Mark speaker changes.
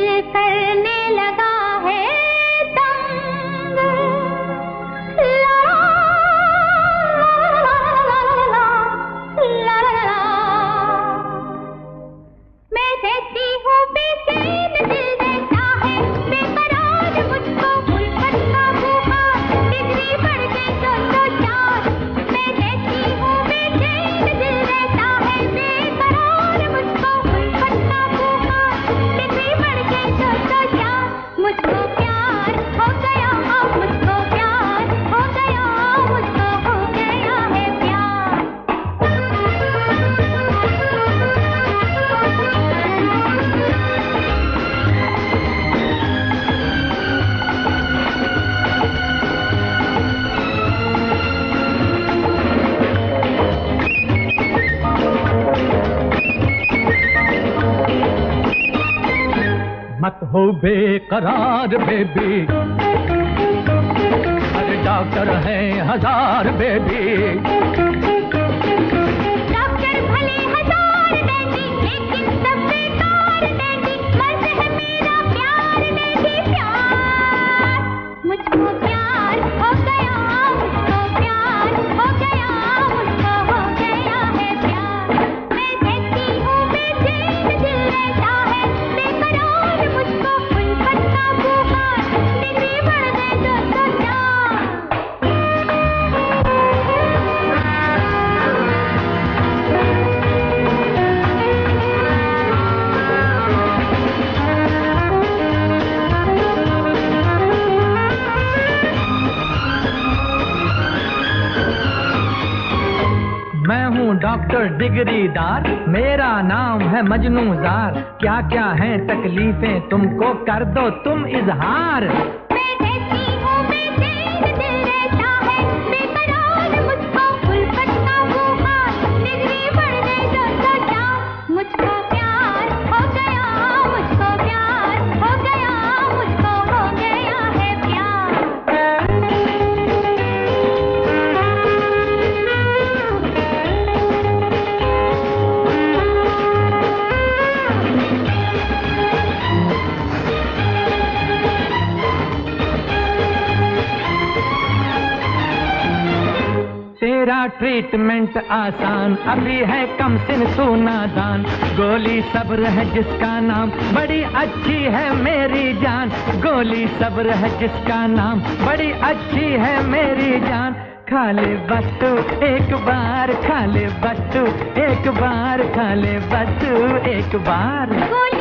Speaker 1: करने लगा है तंग। मैं रहती हूँ बेचैन, दिल रहता है बेकरार, मुझको उल्फत का बुखार, डिग्री बढ़ गई 204। मैं रहती हूँ बेचैन, दिल रहता है बेकरार, मुझको उल्फत का बुखार, डिग्री बढ़ गई 204। मुझको प्यार हो गया, मुझको प्यार हो गया, मुझको हो गया है प्यार।
Speaker 2: मत हो बेकरार बेबी, अरे डॉक्टर है 1000 बेबी।
Speaker 1: डॉक्टर भले 1000 डैडी, लेकिन सब बेकार डैडी, मर्ज है मेरा प्यार डैडी प्यार। मुझको प्यार हो गया, मुझको प्यार हो गया, मुझको हो गया है प्यार। मैं रहती हूँ बेचैन, दिल रहता है बेकरार, मुझको उल्फत का बुखार, डिग्री बढ़ गई 204।
Speaker 2: मैं हूँ डॉक्टर डिग्रीदार, मेरा नाम है मजनूजार। क्या क्या है तकलीफें तुमको, कर दो तुम इजहार।
Speaker 1: मैं रहती हूँ बेचैन, दिल रहता है बेकरार, मुझको उल्फत का बुखार, डिग्री बढ़ गई 204। मुझको प्यार हो गया, मुझको प्यार हो गया, मुझको हो गया है प्यार।
Speaker 2: तेरा ट्रीटमेंट आसान, अभी है कम सिन सोना दान। गोली सब्र है जिसका नाम, बड़ी अच्छी है मेरी जान। गोली सब्र है जिसका नाम, बड़ी अच्छी है मेरी जान। खा ले बस तू एक बार, खा ले बस तू एक बार, खा ले बस तू एक बार।